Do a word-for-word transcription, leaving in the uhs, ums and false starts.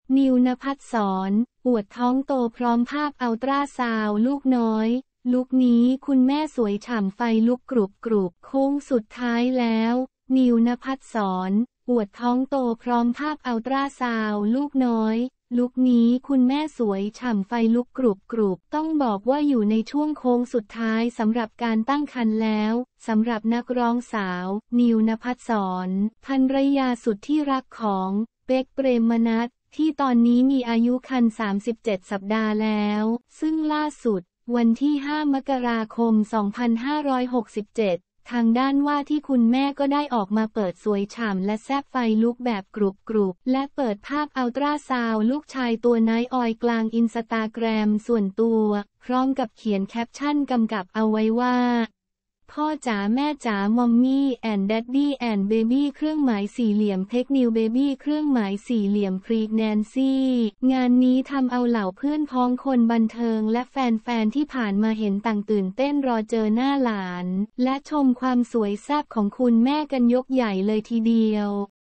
นิวนภัสสรอวดท้องโตพร้อมภาพอัลตราซาวด์ลูกน้อยลุคนี้คุณแม่สวยฉ่ำไฟลุกกรุบกรุบโค้งสุดท้ายแล้วนิวนภัสสรอวดท้องโตพร้อมภาพอัลตราซาวด์ลูกน้อยลุคนี้คุณแม่สวยฉ่ำไฟลุกกรุบกรุบต้องบอกว่าอยู่ในช่วงโค้งสุดท้ายสำหรับการตั้งครรภ์แล้วสำหรับนักร้องสาวนิวนภัสสรภรรยาสุดที่รักของเป๊กเปรมนัสที่ตอนนี้มีอายุครรภ์สามสิบเจ็ดสัปดาห์แล้วซึ่งล่าสุดวันที่ห้ามกราคมสองพันห้าร้อยหกสิบเจ็ดทางด้านว่าที่คุณแม่ก็ได้ออกมาเปิดสวยฉ่ำและแซ่บไฟลุกแบบกรุบกรุบและเปิดภาพอัลตราซาวด์ลูกชายตัวน้อยออยกลางอินสตาแกรมส่วนตัวพร้อมกับเขียนแคปชั่นกำกับเอาไว้ว่าพ่อจ๋าแม่จ๋ามอมมี่แอนด์แดดดี้แอนด์เบบี้เครื่องหมายสี่เหลี่ยมเทคนิวเบบี้เครื่องหมายสี่เหลี่ยมพรีแนนซี่งานนี้ทำเอาเหล่าเพื่อนพ้องคนบันเทิงและแฟนๆที่ผ่านมาเห็นต่างตื่นเต้นรอเจอหน้าหลานและชมความสวยแซ่บของคุณแม่กันยกใหญ่เลยทีเดียว